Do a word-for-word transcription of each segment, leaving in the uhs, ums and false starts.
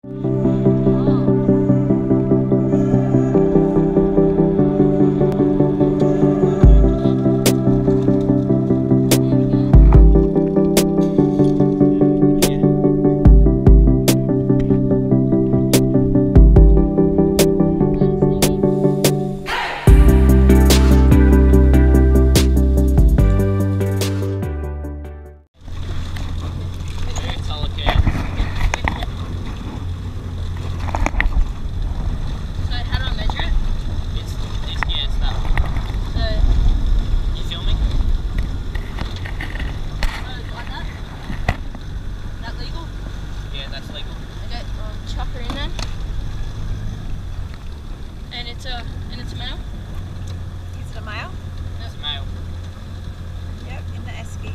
And it's a and it's a male? Is it a male? Yep. It's a male. Yep, in the esky.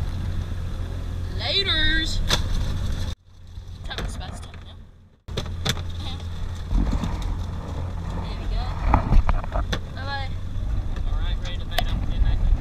Laters! Time to spaz time now. There we go. Bye bye. Alright, ready to bait up there, Nathan.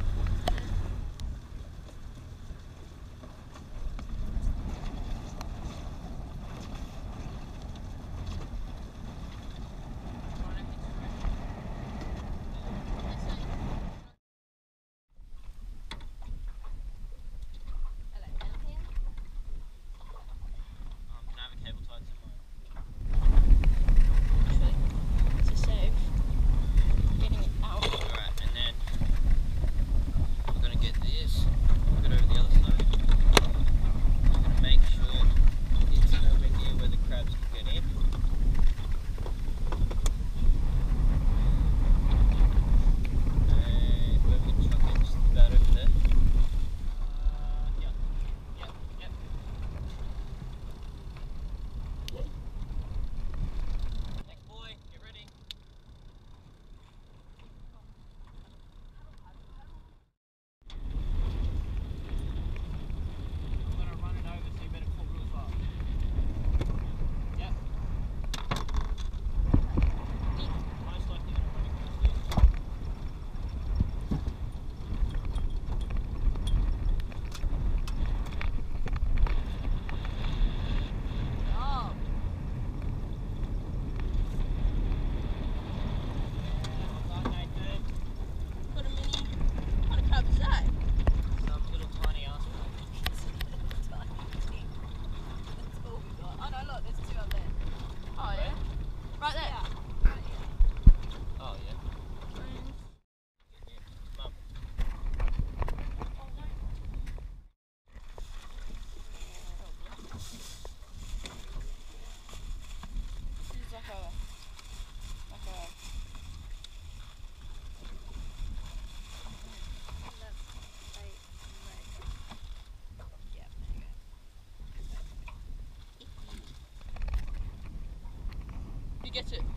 He gets it.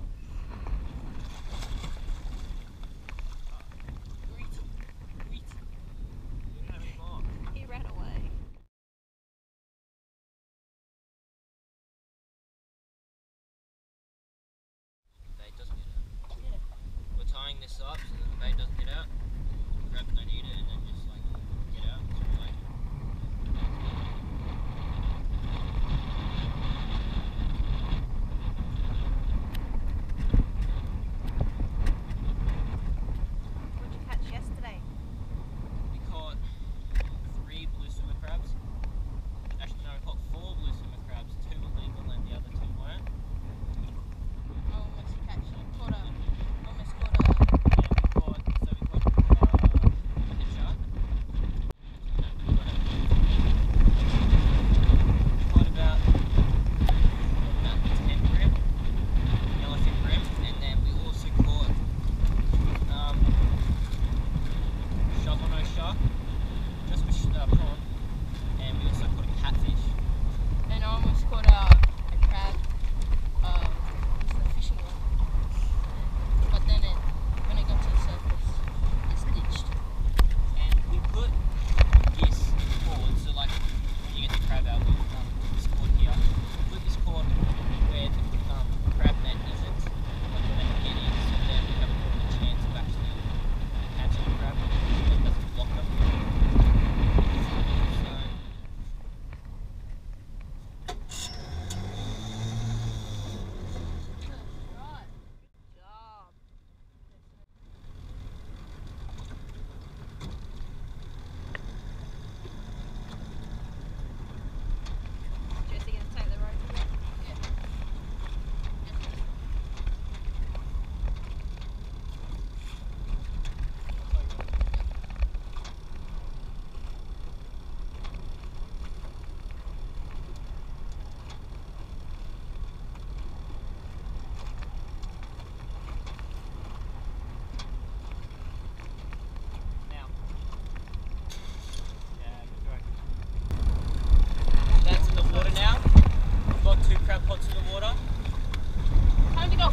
He ran away. The bait doesn't get out. Yeah. We're tying this up so that the bait doesn't get out. The crabs don't eat it and then just like get out. So like,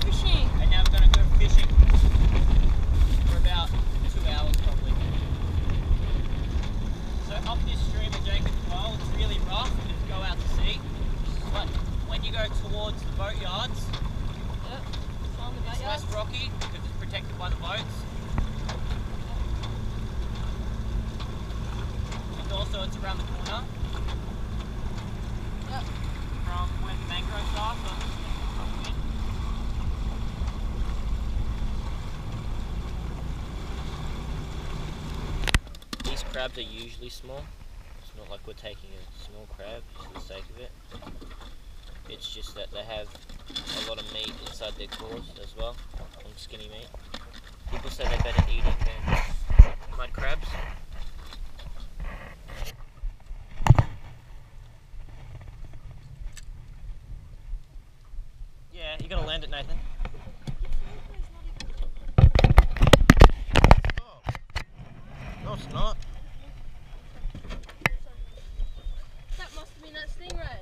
fishing. And now we're going to go fishing for about two hours probably. So up this stream at Jacob's Well, it's really rough and just go out to sea. But when you go towards the boat yards, Yep. It's on the boat it's yards. less rocky because it's protected by the boats. And also it's around the corner. Yep. From where the mangroves are, so it's from wind. These crabs are usually small. It's not like we're taking a small crab just for the sake of it. It's just that they have a lot of meat inside their claws as well, and skinny meat. People say they're better eating than mud crabs. Yeah, you gotta land it, Nathan. Oh. No, it's not. That must have been that stingray.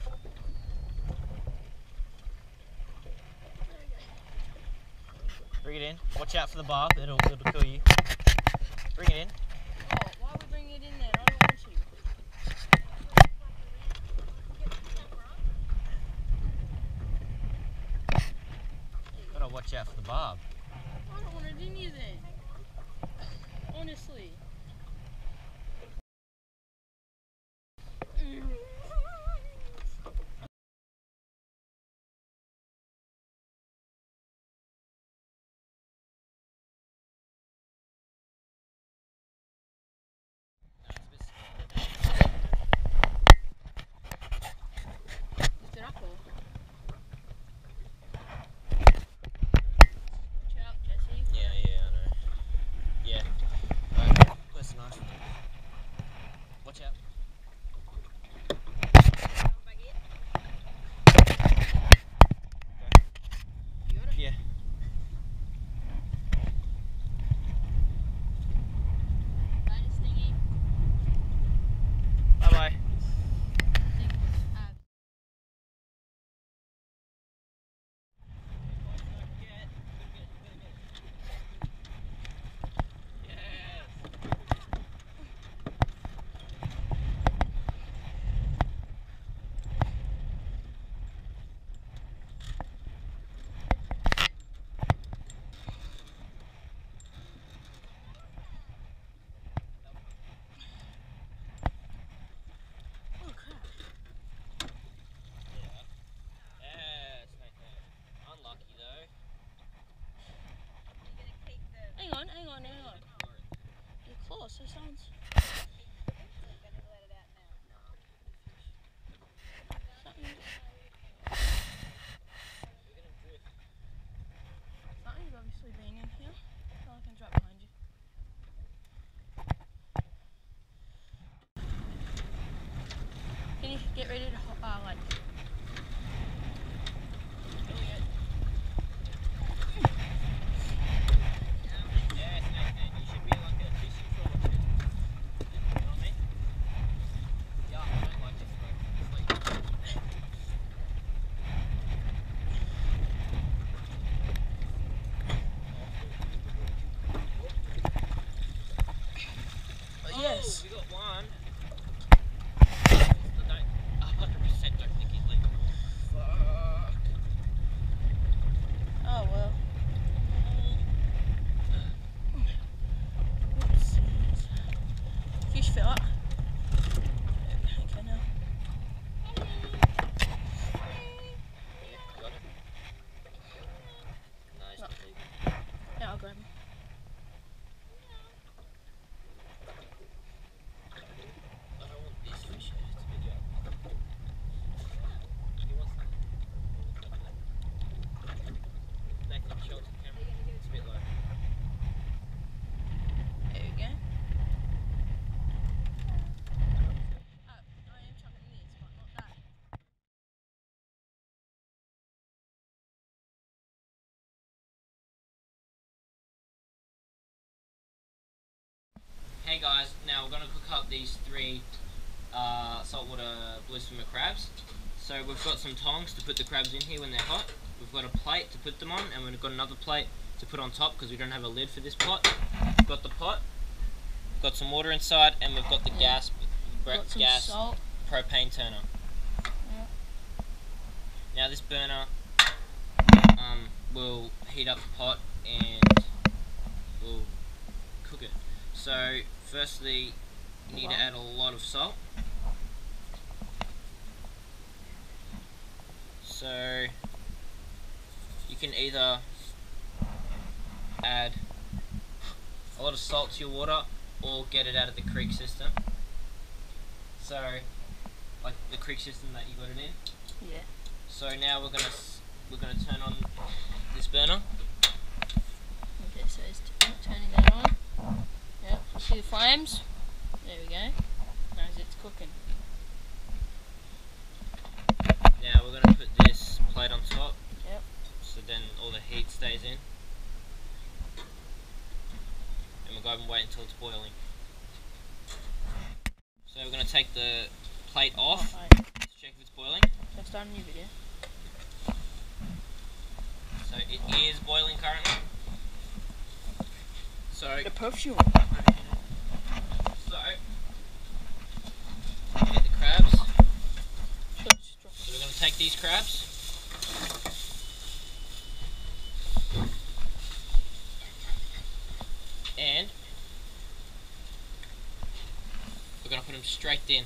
Bring it in. Watch out for the barb, it'll, it'll kill you. Bring it in. Oh, why are we bringing it in there? I don't want to. Gotta watch out for the barb. I don't want it in here then. Honestly. Lift it up or? Watch out, Jesse. Yeah, yeah, I know. Yeah. Alright, where's the knife? Watch out. You got it? Yeah. Later, Stingy. Bye bye. Sting, uh, oh crap. Yes, Nathan. Unlucky though. Hang on, hang on, hang on. You're close, that sounds... Something... Something's obviously been in here. So I can drop behind you. Can you get ready to, ho- uh, like... Doing it. Yes, Nathan. You should be like a fishing trawler. You know what I mean? Yeah, I don't like this though. It's like... Oh, yes. We got one. one hundred percent don't think he's legal. Fuck. Oh well. Oopsies. Fish fell up. Okay, now. Got it? Nice, No. not legal. Yeah, I'll grab him. I don't want this fish. It's a bit young. He wants that. Nathan, show it to the camera. It's a bit low. There we go. Uh, I am chucking this, but not that. Hey guys, now we're going to cook up these three uh, saltwater blue swimmer crabs. So we've got some tongs to put the crabs in here when they're hot. We've got a plate to put them on, and we've got another plate to put on top because we don't have a lid for this pot. We've got the pot, we've got some water inside, and we've got the Yeah. gas, Got some gas salt. propane turner. Yeah. Now this burner um, will heat up the pot and will cook it. So firstly, you need to add a lot of salt. So you can either add a lot of salt to your water or get it out of the creek system. So like the creek system that you got it in. Yeah. So now we're gonna we're gonna turn on this burner. Okay, so it's t turning that on. Yep. See the flames? There we go. Now it's cooking. Now we're gonna put this plate on top. Yep. So then all the heat stays in. And we'll go and wait until it's boiling. So we're gonna take the plate off. Oh, to check if it's boiling. Should I start a new video? So it is boiling currently. So The perfume. So get the crabs. So we're gonna take these crabs. And we're going to put them straight in.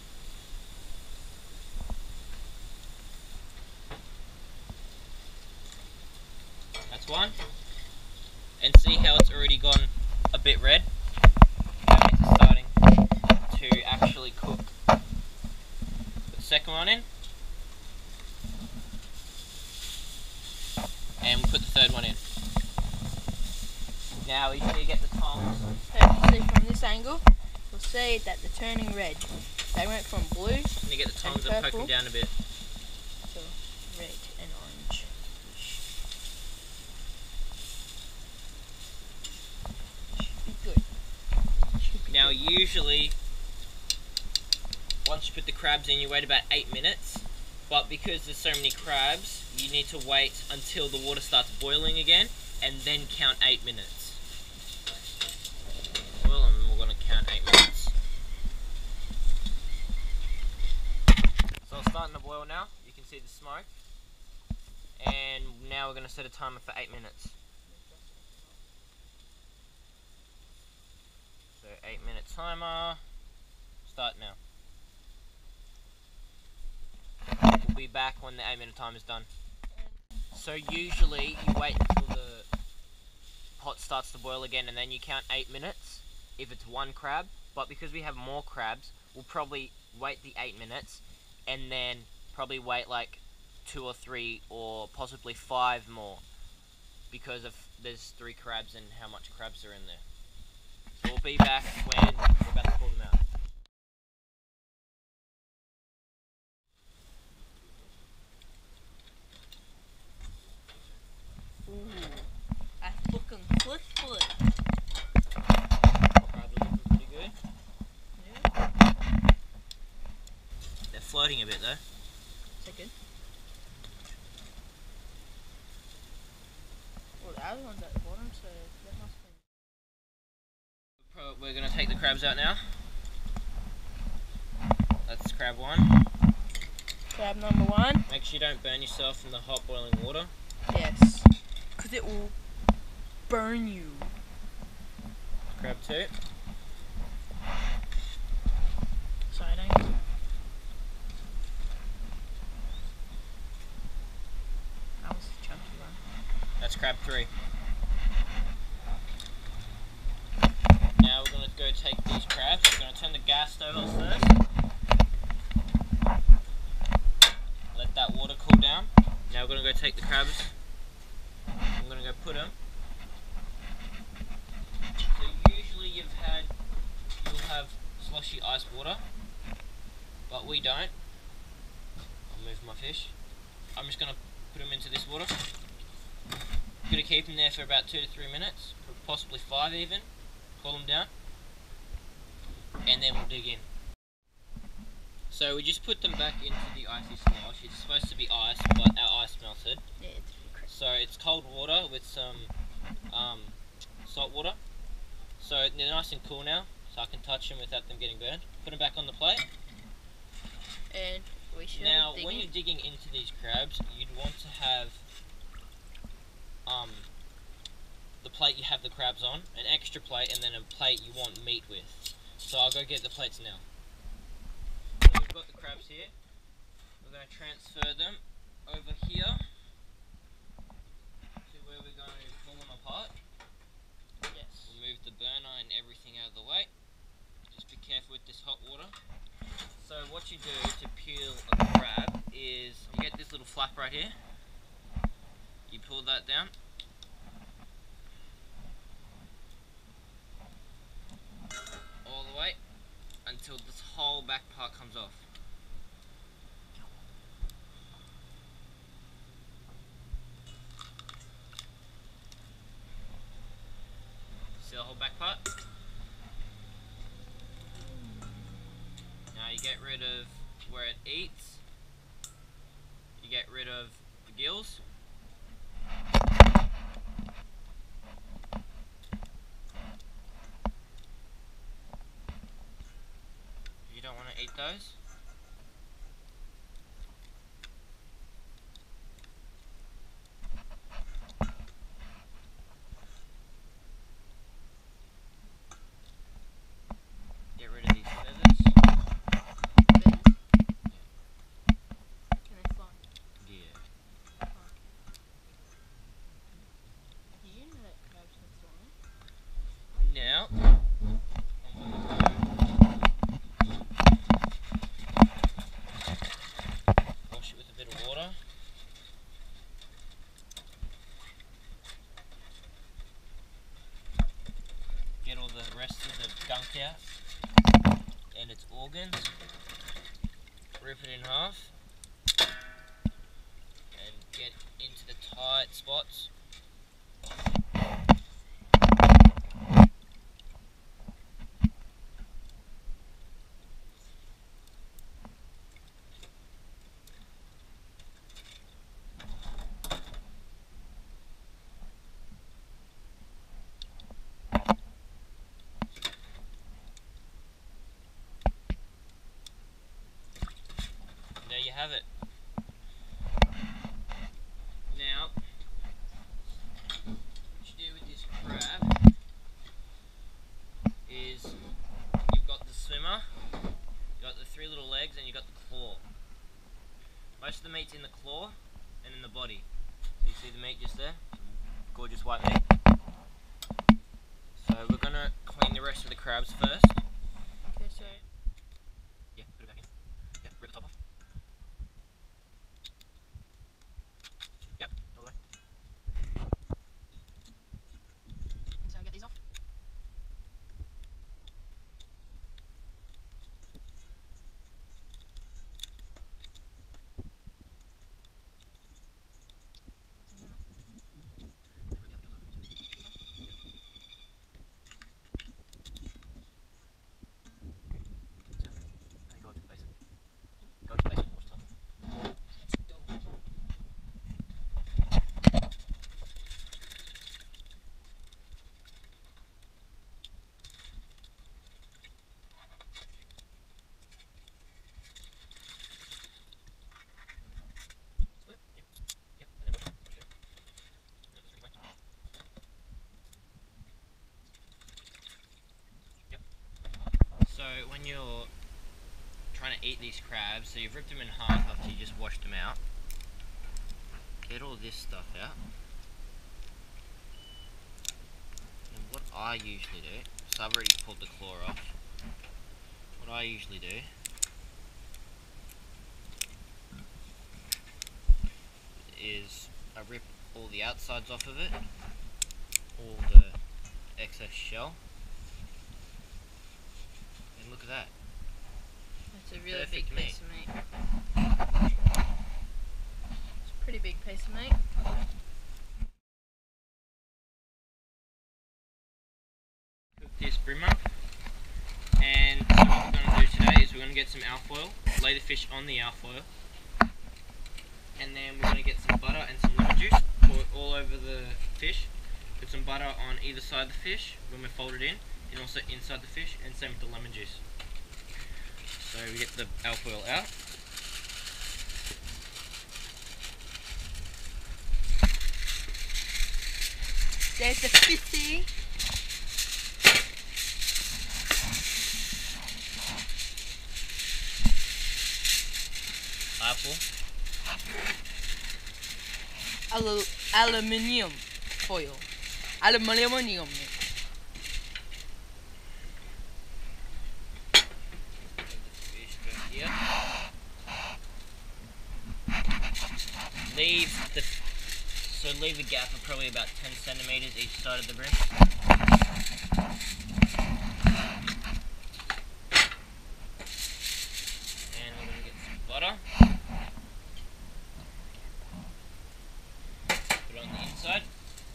That's one. And see how it's already gone a bit red? That means it's starting to actually cook. Put the second one in. And we'll put the third one in. Now we need to get the tongs. So see from this angle, we'll see that they're turning red. They went from blue We need to get the tongs and poke them down a bit. to red and orange. Should be good. Should be Now good. usually, once you put the crabs in, you wait about eight minutes. But because there's so many crabs, you need to wait until the water starts boiling again, and then count eight minutes. Well, and we're going to count eight minutes. So it's starting to boil now. You can see the smoke. And now we're going to set a timer for eight minutes. So eight minute timer. Start now. We'll be back when the eight minute time is done. So usually you wait until the pot starts to boil again and then you count eight minutes if it's one crab, but because we have more crabs, we'll probably wait the eight minutes and then probably wait like two or three or possibly five more because of there's three crabs and how much crabs are in there. So we'll be back when we're about to pull them out. Ooh, that's looking good, good. Crabs are looking pretty good. Yeah. They're floating a bit though. Is that good? Well, the other one's at the bottom, so that must be. We're going to take the crabs out now. That's crab one. Crab number one. Make sure you don't burn yourself in the hot boiling water. Yes. Because it will burn you. Crab two. Sorry, don't. That was a chunky one. That's crab three. Now we're going to go take these crabs. We're going to turn the gas stove on first. Let that water cool down. Now we're going to go take the crabs. I'm going to go put them. So usually you've had, you'll have slushy ice water, but we don't. I'll move my fish. I'm just going to put them into this water. I'm going to keep them there for about two to three minutes, possibly five even. Cool them down, and then we'll dig in. So we just put them back into the icy slosh. It's supposed to be ice, but our ice melted. Yeah, it's pretty crazy. So it's cold water with some um, salt water. So they're nice and cool now, so I can touch them without them getting burned. Put them back on the plate. And we should Now, dig when in. you're digging into these crabs, you'd want to have um, the plate you have the crabs on, an extra plate, and then a plate you want meat with. So I'll go get the plates now. So we've got the crabs here. We're going to transfer them over here to where we're going to pull them apart. Yes. We'll move the burner and everything out of the way. Just be careful with this hot water. So what you do to peel a crab is you get this little flap right here. You pull that down. All the way until this whole back part comes off. See the whole back part? Now you get rid of where it eats. You get rid of the gills. You don't want to eat those. Get rid of these feathers. Can they fly? Yeah. Did you know that crabs can fly? Now, I'm going to wash it with a bit of water. Get all the rest of the gunk out and its organs. Rip it in half and get into the tight spots. There you have it. Now, what you do with this crab is you've got the swimmer, you've got the three little legs, and you've got the claw. Most of the meat's in the claw and in the body. So you see the meat just there? Gorgeous white meat. So we're going to clean the rest of the crabs first. Okay, so Yeah, put it back in. Yeah, rip the top off. Yep, all the way. so get these off. Go to the base. Go to the base. Watch the top. So when you're trying to eat these crabs, so you've ripped them in half after you just washed them out. Get all this stuff out. And what I usually do, so I've already pulled the claw off. What I usually do is I rip all the outsides off of it, all the excess shell. And look at that. That's a really Perfect big meat. piece of meat. It's a pretty big piece of meat. Cook this Bream up. And so what we're going to do today is we're going to to get some alfoil, lay the fish on the alfoil, and then we're going to get some butter and some lemon juice, pour it all over the fish, put some butter on either side of the fish when we fold it in, and also inside the fish, and same with the lemon juice. So we get the alfoil out. There's the fishy. Apple. Alu aluminium foil. Aluminium. Here. Leave the so leave a gap of probably about ten centimeters each side of the bream. And we're gonna get some butter. Put it on the inside.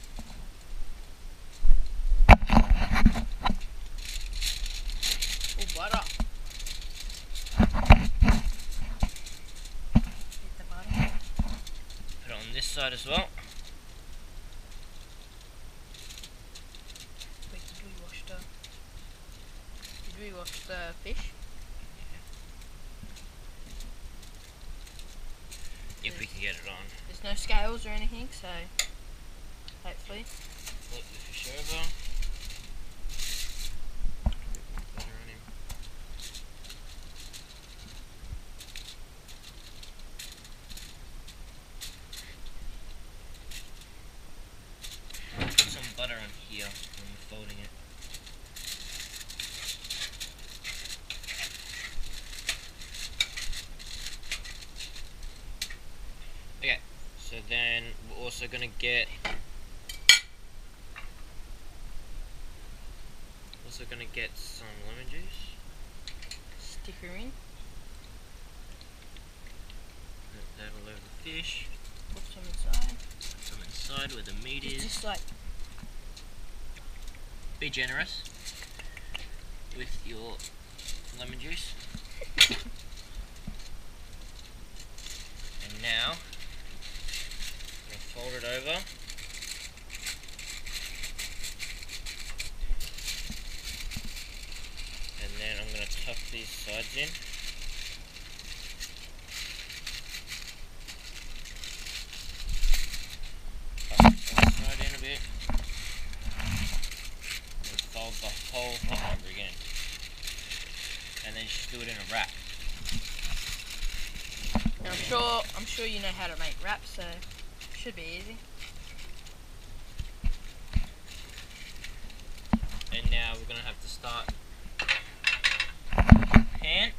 Oh, butter. Put it on this side as well. Wait, did we wash the... Did we wash the fish? If we can get it on. There's no scales or anything, so hopefully. Flip the fish over. Butter on him. Put some butter on here when we're folding it. Okay, so then we're also going to get also going to get some lemon juice. Stick her in. Put that all over the fish. Put some inside. Put some inside where the meat It's is. just like... Be generous with your lemon juice. And now I'm going to fold it over. And then I'm going to tuck these sides in. Tuck one side in a bit. And fold the whole thing over again. And then just do it in a wrap. I'm sure, I'm sure you know how to make wraps, so should be easy. And now we're going to have to start pan.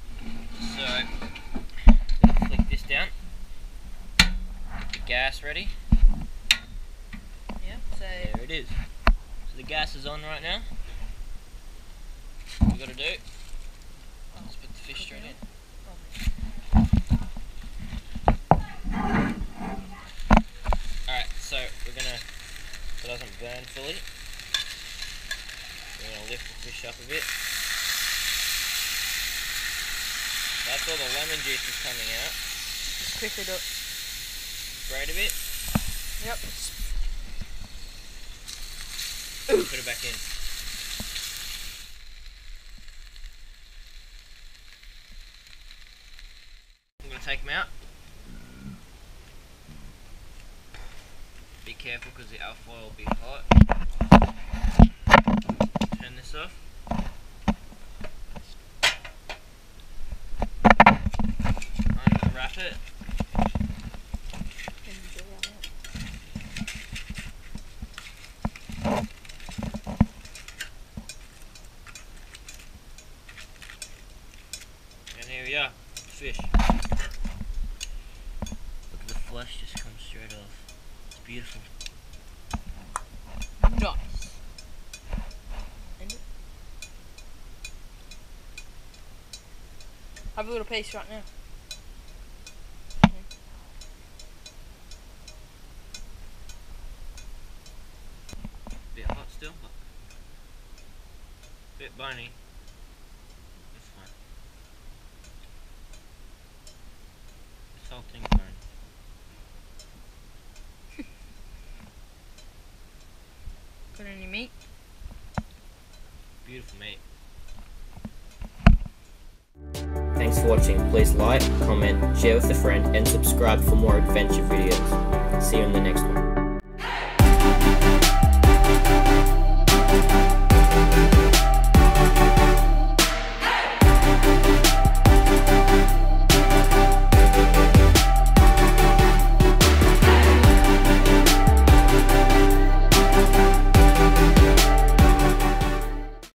So flick this down. Get the gas ready. Yeah, so There it is. So the gas is on right now. What we got to do? Let's put the fish straight in. Alright, so we're gonna, so it doesn't burn fully, we're gonna lift the fish up a bit. That's all the lemon juice is coming out. just quickly do it. Grate a bit. Yep. Put it back in. I'm gonna take them out. Be careful because the alfoil will be hot. Turn this off. I'm gonna wrap it. And here we are, fish. Look at the flesh just comes straight off. It's beautiful. Nice. End it. Have a little piece right now. Bit hot still, but bit bony. That's fine. Got any meat? Beautiful meat. Thanks for watching. Please like, comment, share with a friend and subscribe for more adventure videos. See you in the next one.